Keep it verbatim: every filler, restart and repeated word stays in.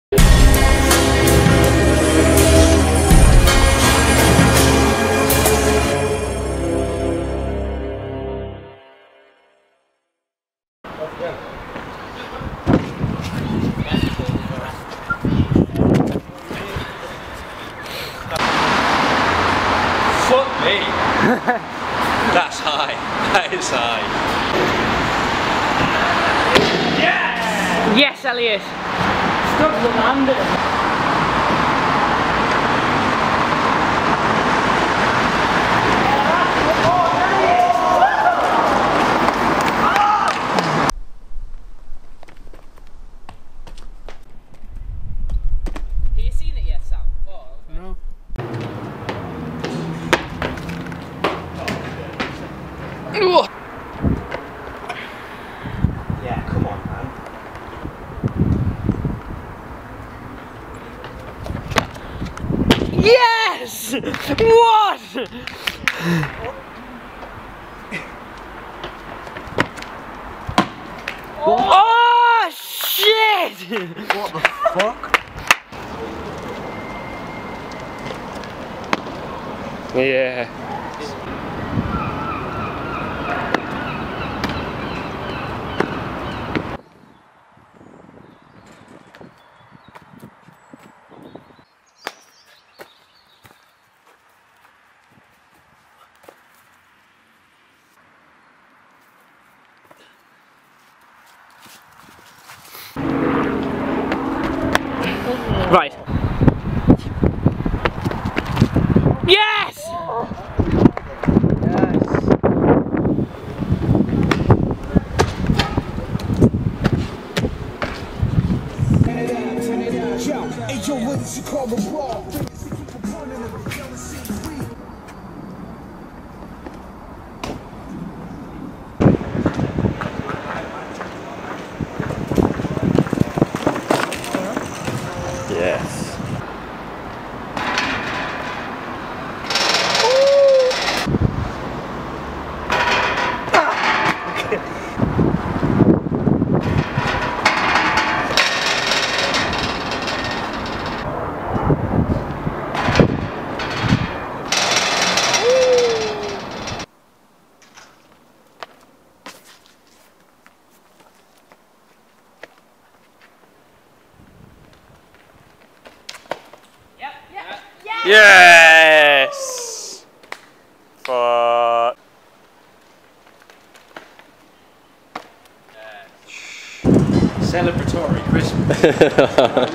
Fuck me! That's high. That is high. Yeah! Yes, Elliot! Stop the landing! Have you seen it yet, Sam? Oh, okay. No. Yeah, come on, man. Yes! What? Oh shit! What the fuck? Yeah. Right. Yes! Yes. Yes! For... Celebratory Christmas.